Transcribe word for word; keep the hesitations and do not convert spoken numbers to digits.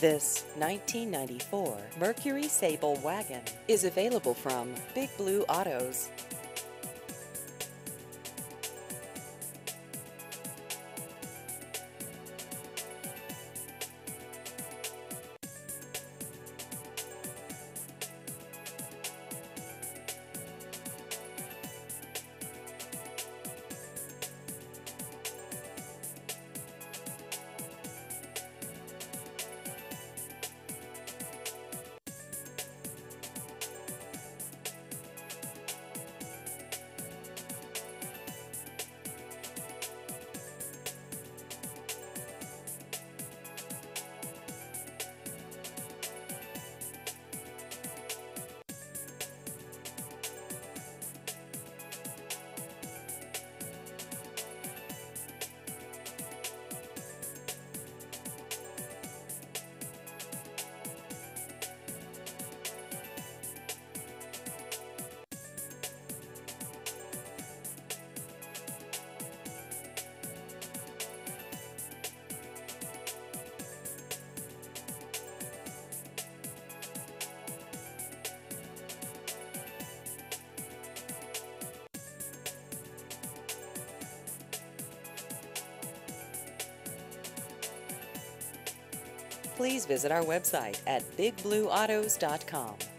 This nineteen ninety-four Mercury Sable wagon is available from Big Blue Autos. Please visit our website at big blue autos dot com.